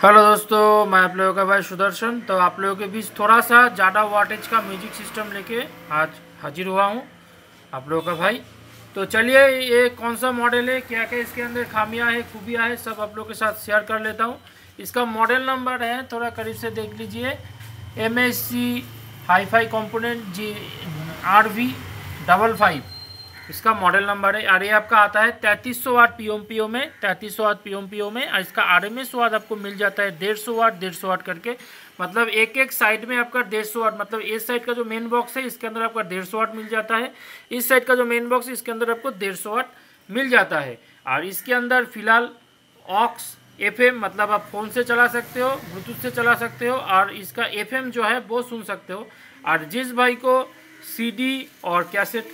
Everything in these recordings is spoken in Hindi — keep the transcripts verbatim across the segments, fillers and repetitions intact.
हेलो दोस्तों, मैं आप लोगों का भाई सुदर्शन। तो आप लोगों के बीच थोड़ा सा ज़्यादा वाटेज का म्यूजिक सिस्टम लेके आज हाजिर हुआ हूँ आप लोगों का भाई। तो चलिए, ये कौन सा मॉडल है, क्या क्या इसके अंदर खामियां है, खूबियाँ है, सब आप लोगों के साथ शेयर कर लेता हूँ। इसका मॉडल नंबर है, थोड़ा करीब से देख लीजिए, M S C hi-fi component G R V double five इसका मॉडल नंबर है। और ये आपका आता है तैंतीस सौ watt P M P O में, तैंतीस सौ watt P M P O में। और इसका आर एम एस वाट आपको मिल जाता है डेढ़ सौ वाट डेढ़ सौ वाट करके, मतलब एक एक साइड में आपका डेढ़ सौ वाट, मतलब इस साइड का जो मेन बॉक्स है इसके अंदर आपका डेढ़ सौ वाट मिल जाता है, इस साइड का जो मेन बॉक्स है इसके अंदर आपको डेढ़ सौ वाट मिल जाता है। और इसके अंदर फिलहाल ऑक्स एफ एम, मतलब आप फ़ोन से चला सकते हो, ब्लूटूथ से चला सकते हो, और इसका एफ एम जो है वो सुन सकते हो। और जिस भाई को सी डी और कैसेट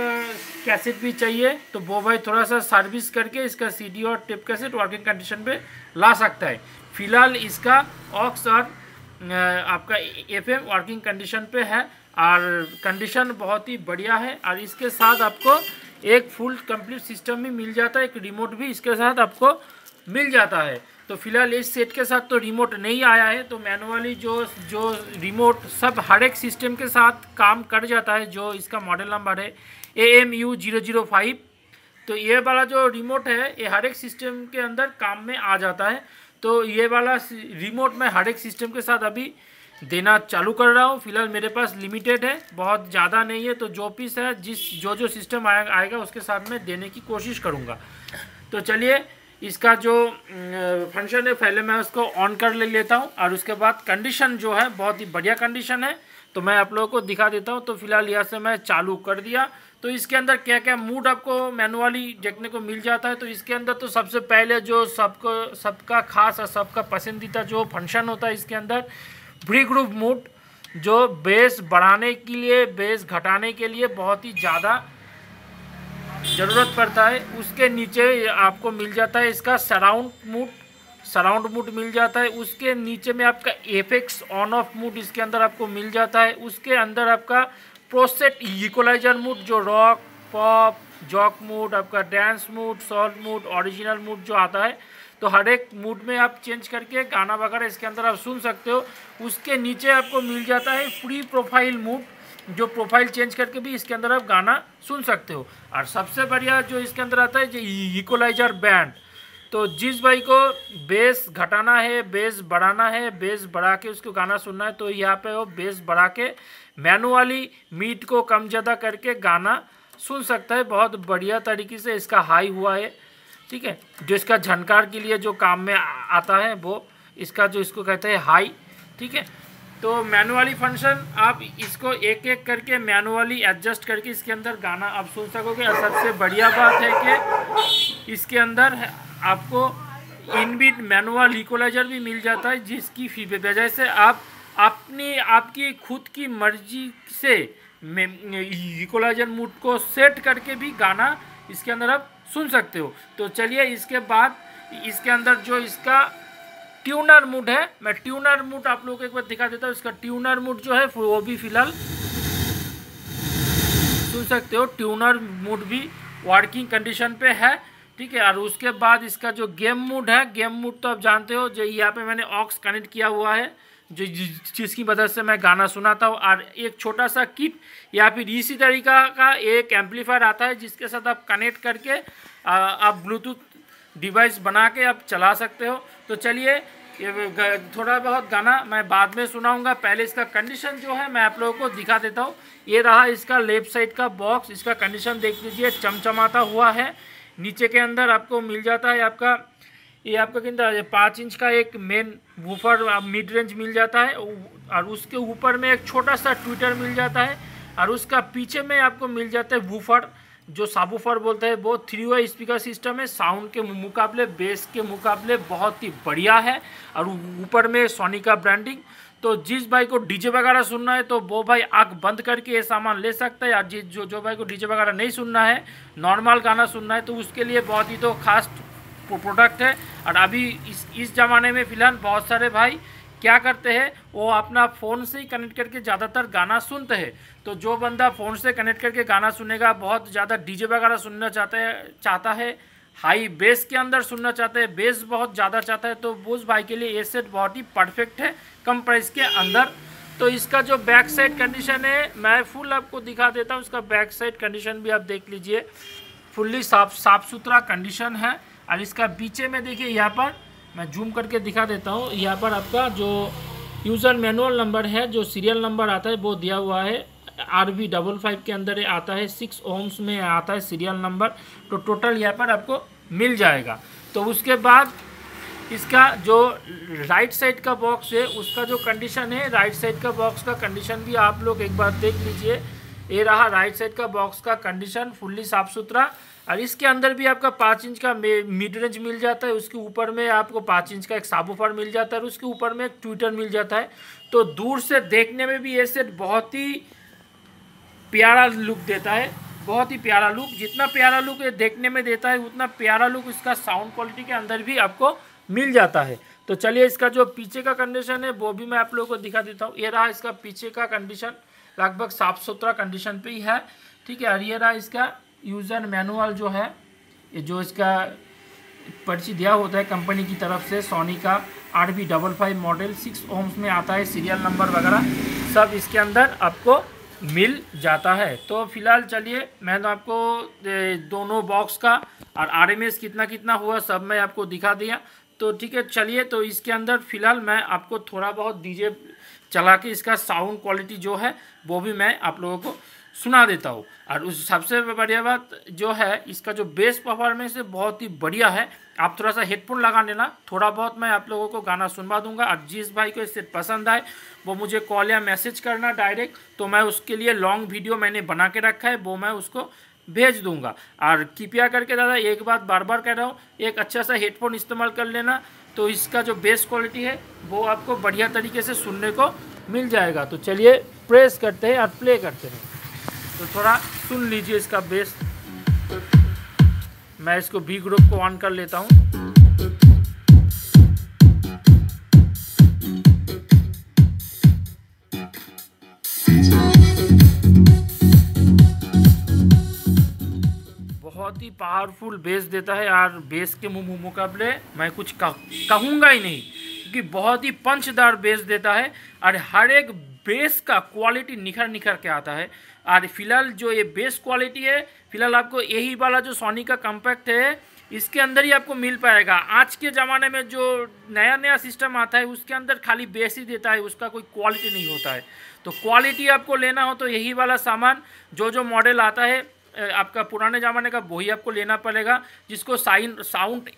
कैसेट भी चाहिए तो वो भाई थोड़ा सा सर्विस करके इसका सी डी और टेप कैसेट वर्किंग कंडीशन पे ला सकता है। फिलहाल इसका ऑक्स और आपका एफ एम वर्किंग कंडीशन पे है और कंडीशन बहुत ही बढ़िया है। और इसके साथ आपको एक फुल कंप्लीट सिस्टम भी मिल जाता है, एक रिमोट भी इसके साथ आपको मिल जाता है। तो फिलहाल इस सेट के साथ तो रिमोट नहीं आया है, तो मैनुअली जो जो रिमोट सब हर एक सिस्टम के साथ काम कर जाता है। जो इसका मॉडल नंबर है A M U zero zero five, तो ये वाला जो रिमोट है ये हर एक सिस्टम के अंदर काम में आ जाता है। तो ये वाला रिमोट मैं हर एक सिस्टम के साथ अभी देना चालू कर रहा हूँ। फिलहाल मेरे पास लिमिटेड है, बहुत ज़्यादा नहीं है, तो जो पीस है जिस जो जो सिस्टम आएगा आएगा उसके साथ मैं देने की कोशिश करूँगा। तो चलिए, इसका जो फंक्शन है पहले मैं उसको ऑन कर ले लेता हूँ, और उसके बाद कंडीशन जो है बहुत ही बढ़िया कंडीशन है तो मैं आप लोगों को दिखा देता हूँ। तो फिलहाल यहाँ से मैं चालू कर दिया। तो इसके अंदर क्या क्या मूड आपको मैनुअली देखने को मिल जाता है। तो इसके अंदर तो सबसे पहले जो सबको सबका खास और सबका पसंदीदा जो फंक्शन होता है इसके अंदर, प्री ग्रुप मूड, जो बेस बढ़ाने के लिए बेस घटाने के लिए बहुत ही ज़्यादा ज़रूरत पड़ता है। उसके नीचे आपको मिल जाता है इसका सराउंड मूड, सराउंड मूड मिल जाता है। उसके नीचे में आपका एफेक्ट्स ऑन ऑफ मूड इसके अंदर आपको मिल जाता है। उसके अंदर आपका प्रोसेट इक्वलाइजर मूड, जो रॉक पॉप जॉक मूड, आपका डांस मूड, सॉल्ट मूड, ओरिजिनल मूड जो आता है, तो हर एक मूड में आप चेंज करके गाना वगैरह इसके अंदर आप सुन सकते हो। उसके नीचे आपको मिल जाता है फ्री प्रोफाइल मूड, जो प्रोफाइल चेंज करके भी इसके अंदर आप गाना सुन सकते हो। और सबसे बढ़िया जो इसके अंदर आता है जो इक्वलाइजर बैंड, तो जिस भाई को बेस घटाना है, बेस बढ़ाना है, बेस बढ़ा के उसको गाना सुनना है, तो यहाँ पे वो बेस बढ़ा के मैनुअली मीट को कम ज़्यादा करके गाना सुन सकता है। बहुत बढ़िया तरीके से इसका हाई हुआ है, ठीक है। जो इसका झनकार के लिए जो काम में आता है वो इसका जो इसको कहते हैं हाई, ठीक है। तो मैनुअली फंक्शन आप इसको एक एक करके मैनुअली एडजस्ट करके इसके अंदर गाना आप सुन सकोगे। और सबसे बढ़िया बात है कि इसके अंदर आपको इनबिल्ट मैनुअल इक्वलाइजर भी मिल जाता है, जिसकी वजह से आप अपनी आपकी खुद की मर्जी से इक्वलाइजर मूड को सेट करके भी गाना इसके अंदर आप सुन सकते हो। तो चलिए, इसके बाद इसके अंदर जो इसका ट्यूनर मूड है, मैं ट्यूनर मूड आप लोगों को एक बार दिखा देता हूँ। इसका ट्यूनर मूड जो है वो भी फिलहाल सुन सकते हो। ट्यूनर मूड भी वर्किंग कंडीशन पे है, ठीक है। और उसके बाद इसका जो गेम मूड है, गेम मूड तो आप जानते हो, जो यहाँ पे मैंने ऑक्स कनेक्ट किया हुआ है, जो जिसकी मदद से मैं गाना सुनाता हूँ। और एक छोटा सा किट या फिर इसी तरीका का एक एम्पलीफायर आता है, जिसके साथ आप कनेक्ट करके आप ब्लूटूथ डिवाइस बना के आप चला सकते हो। तो चलिए, ये थोड़ा बहुत गाना मैं बाद में सुनाऊंगा, पहले इसका कंडीशन जो है मैं आप लोगों को दिखा देता हूँ। ये रहा इसका लेफ्ट साइड का बॉक्स, इसका कंडीशन देख लीजिए, चमचमाता हुआ है। नीचे के अंदर आपको मिल जाता है आपका ये आपका कितना पाँच इंच का एक मेन वूफर मिड रेंज मिल जाता है, और उसके ऊपर में एक छोटा सा ट्विटर मिल जाता है, और उसका पीछे में आपको मिल जाता है वूफर, जो साबूफर बोलते हैं। वो थ्री वे स्पीकर सिस्टम है, साउंड के मुकाबले बेस के मुकाबले बहुत ही बढ़िया है। और ऊपर में सोनी का ब्रांडिंग। तो जिस भाई को डीजे वगैरह सुनना है तो वो भाई आँख बंद करके ये सामान ले सकता है। और जिस जो जो भाई को डीजे वगैरह नहीं सुनना है, नॉर्मल गाना सुनना है, तो उसके लिए बहुत ही तो खास प्रोडक्ट है। और अभी इस इस ज़माने में फ़िलहाल बहुत सारे भाई क्या करते हैं, वो अपना फ़ोन से ही कनेक्ट करके ज़्यादातर गाना सुनते हैं। तो जो बंदा फ़ोन से कनेक्ट करके गाना सुनेगा, बहुत ज़्यादा डीजे वगैरह सुनना चाहता है चाहता है हाई बेस के अंदर सुनना चाहते हैं, बेस बहुत ज़्यादा चाहता है, तो उस भाई के लिए ये सेट बहुत ही परफेक्ट है कम प्राइस के अंदर। तो इसका जो बैक साइड कंडीशन है मैं फुल आपको दिखा देता हूँ। इसका बैक साइड कंडीशन भी आप देख लीजिए, फुल्ली साफ साफ सुथरा कंडीशन है। और इसका पीछे में देखिए, यहाँ पर मैं जूम करके दिखा देता हूँ। यहाँ पर आपका जो यूज़र मैनुअल नंबर है, जो सीरियल नंबर आता है वो दिया हुआ है। आर बी डबल फाइव के अंदर आता है, सिक्स ओम्स में आता है सीरियल नंबर। तो टोटल यहाँ पर आपको मिल जाएगा। तो उसके बाद इसका जो राइट साइड का बॉक्स है उसका जो कंडीशन है, राइट साइड का बॉक्स का कंडीशन भी आप लोग एक बार देख लीजिए। ये रहा राइट साइड का बॉक्स का कंडीशन, फुल्ली साफ सुथरा। और इसके अंदर भी आपका पाँच इंच का मिड रेंज मिल जाता है। उसके ऊपर में आपको पाँच इंच का एक साबवूफर मिल जाता है और उसके ऊपर में एक ट्विटर मिल जाता है। तो दूर से देखने में भी ये सेट बहुत ही प्यारा लुक देता है, बहुत ही प्यारा लुक। जितना प्यारा लुक ये देखने में देता है उतना प्यारा लुक इसका साउंड क्वालिटी के अंदर भी आपको मिल जाता है। तो चलिए इसका जो पीछे का कंडीशन है वो भी मैं आप लोगों को दिखा देता हूँ। ये रहा इसका पीछे का कंडीशन, लगभग साफ सुथरा कंडीशन पे ही है, ठीक है। और ये रहा इसका यूज़र मैनुअल जो है, ये जो इसका पर्ची दिया होता है कंपनी की तरफ से, सोनी का R B double five model, six ohms में आता है, सीरियल नंबर वगैरह सब इसके अंदर आपको मिल जाता है। तो फिलहाल चलिए मैं तो आपको दोनों बॉक्स का और आर एम एस कितना कितना हुआ सब मैं आपको दिखा दिया। तो ठीक है, चलिए तो इसके अंदर फ़िलहाल मैं आपको थोड़ा बहुत डीजे चला के इसका साउंड क्वालिटी जो है वो भी मैं आप लोगों को सुना देता हूँ। और उस सबसे बढ़िया बात जो है, इसका जो बेस परफॉर्मेंस है बहुत ही बढ़िया है। आप थोड़ा सा हेडफोन लगा लेना, थोड़ा बहुत मैं आप लोगों को गाना सुनवा दूंगा। और जिस भाई को इससे पसंद आए वो मुझे कॉल या मैसेज करना डायरेक्ट, तो मैं उसके लिए लॉन्ग वीडियो मैंने बना के रखा है, वो मैं उसको भेज दूंगा। और कृपया करके दादा एक बात बार बार कह रहा हूँ, एक अच्छा सा हेडफोन इस्तेमाल कर लेना, तो इसका जो बेस क्वालिटी है वो आपको बढ़िया तरीके से सुनने को मिल जाएगा। तो चलिए प्रेस करते हैं और प्ले करते हैं, तो थोड़ा सुन लीजिए इसका बेस। मैं इसको बी ग्रुप को ऑन कर लेता हूँ। बहुत ही पावरफुल बेस देता है यार। बेस के मुँह मुकाबले मैं कुछ कहूँगा ही नहीं, क्योंकि बहुत ही पंचदार बेस देता है और हर एक बेस का क्वालिटी निखर निखर के आता है। और फिलहाल जो ये बेस क्वालिटी है, फिलहाल आपको यही वाला जो सोनी का कॉम्पैक्ट है इसके अंदर ही आपको मिल पाएगा। आज के ज़माने में जो नया नया सिस्टम आता है उसके अंदर खाली बेस ही देता है, उसका कोई क्वालिटी नहीं होता है। तो क्वालिटी आपको लेना हो तो यही वाला सामान जो जो मॉडल आता है आपका पुराने ज़माने का वही आपको लेना पड़ेगा, जिसको साइन साउंड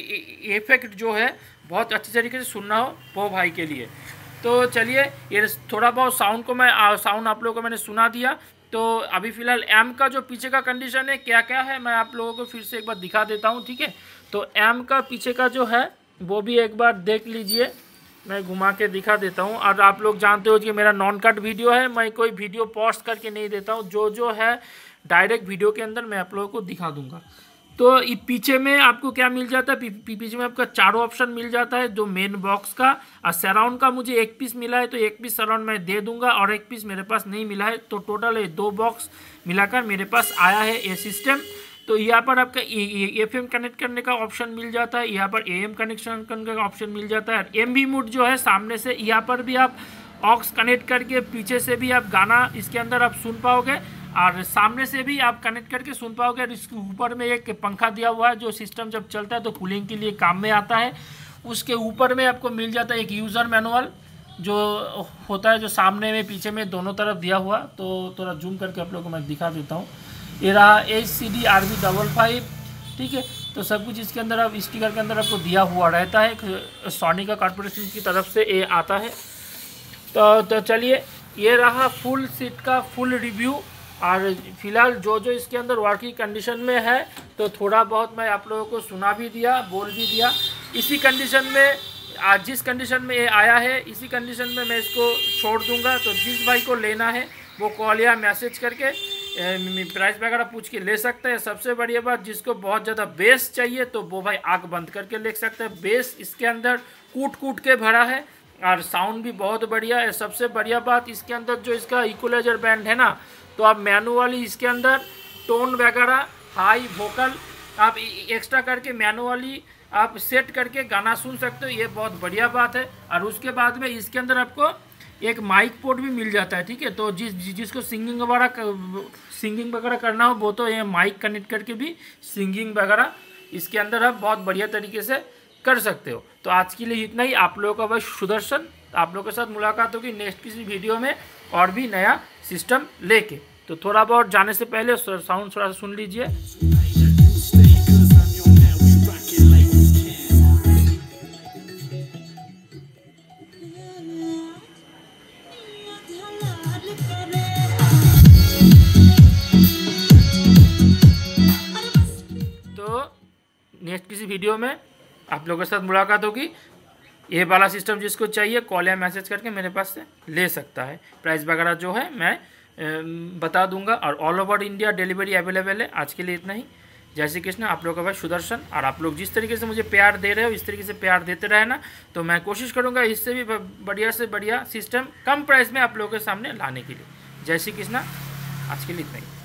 इफेक्ट जो है बहुत अच्छी तरीके से सुनना हो वो भाई के लिए। तो चलिए ये थोड़ा बहुत साउंड को मैं साउंड आप लोगों को मैंने सुना दिया। तो अभी फ़िलहाल एम का जो पीछे का कंडीशन है क्या क्या है मैं आप लोगों को फिर से एक बार दिखा देता हूँ, ठीक है। तो एम का पीछे का जो है वो भी एक बार देख लीजिए, मैं घुमा के दिखा देता हूँ। और आप लोग जानते हो कि मेरा नॉन कट वीडियो है, मैं कोई वीडियो पॉज करके नहीं देता हूँ, जो जो है डायरेक्ट वीडियो के अंदर मैं आप लोगों को दिखा दूंगा। तो ये पीछे में आपको क्या मिल जाता है, पीछे में आपका चारों ऑप्शन मिल जाता है, जो मेन बॉक्स का और सराउंड का मुझे एक पीस मिला है तो एक पीस सराउंड मैं दे दूंगा, और एक पीस मेरे पास नहीं मिला है। तो टोटल ये दो बॉक्स मिलाकर मेरे पास आया है ये सिस्टम। तो यहाँ पर आपका एफ एम कनेक्ट करने का ऑप्शन मिल जाता है, यहाँ पर ए एम कनेक्शन करने का ऑप्शन मिल जाता है। एम वी मोड जो है सामने से, यहाँ पर भी आप ऑक्स कनेक्ट करके पीछे से भी आप गाना इसके अंदर आप सुन पाओगे और सामने से भी आप कनेक्ट करके सुन पाओगे। और इसके ऊपर में एक पंखा दिया हुआ है जो सिस्टम जब चलता है तो कूलिंग के लिए काम में आता है। उसके ऊपर में आपको मिल जाता है एक यूज़र मैनुअल जो होता है, जो सामने में पीछे में दोनों तरफ दिया हुआ। तो थोड़ा जूम करके आप लोगों को मैं दिखा देता हूँ। ये रहा H C D R B double five, ठीक है। तो सब कुछ इसके अंदर आप स्टिकर के अंदर आपको दिया हुआ रहता है, सोनी का कॉर्पोरेशन की तरफ से ये आता है। तो तो चलिए ये रहा फुल सीट का फुल रिव्यू। और फिलहाल जो जो इसके अंदर वर्किंग कंडीशन में है तो थोड़ा बहुत मैं आप लोगों को सुना भी दिया, बोल भी दिया। इसी कंडीशन में आज जिस कंडीशन में ये आया है इसी कंडीशन में मैं इसको छोड़ दूंगा। तो जिस भाई को लेना है वो कॉल या मैसेज करके प्राइस वगैरह पूछ के ले सकते हैं। सबसे बढ़िया बात, जिसको बहुत ज़्यादा बेस चाहिए तो वो भाई आँख बंद करके ले सकते हैं। बेस इसके अंदर कूट कूट के भरा है और साउंड भी बहुत बढ़िया है। सबसे बढ़िया बात इसके अंदर जो इसका इक्वलाइजर बैंड है ना, तो आप मैनुअली इसके अंदर टोन वगैरह हाई वोकल आप एक्स्ट्रा करके मैनुअली आप सेट करके गाना सुन सकते हो, ये बहुत बढ़िया बात है। और उसके बाद में इसके अंदर आपको एक माइक पोर्ट भी मिल जाता है, ठीक है। तो जिस जिसको सिंगिंग वगैरह सिंगिंग वगैरह करना हो वो तो ये माइक कनेक्ट करके भी सिंगिंग वगैरह इसके अंदर आप बहुत बढ़िया तरीके से कर सकते हो। तो आज के लिए इतना ही। आप लोगों का भाई सुदर्शन, आप लोगों के साथ मुलाकात होगी नेक्स्ट किसी वीडियो में और भी नया सिस्टम लेके। तो थोड़ा बहुत जाने से पहले साउंड थोड़ा सा सुन लीजिए। नेक्स्ट किसी वीडियो में आप लोगों के साथ मुलाकात होगी। ये वाला सिस्टम जिसको चाहिए कॉल या मैसेज करके मेरे पास से ले सकता है। प्राइस वगैरह जो है मैं बता दूंगा और all over India delivery available है। आज के लिए इतना ही। जय श्री कृष्ण। आप लोगों का भाई सुदर्शन। और आप लोग जिस तरीके से मुझे प्यार दे रहे हो इस तरीके से प्यार देते रहे ना, तो मैं कोशिश करूँगा इससे भी बढ़िया से बढ़िया सिस्टम कम प्राइस में आप लोगों के सामने लाने के लिए। जय श्री कृष्ण। आज के लिए इतना ही।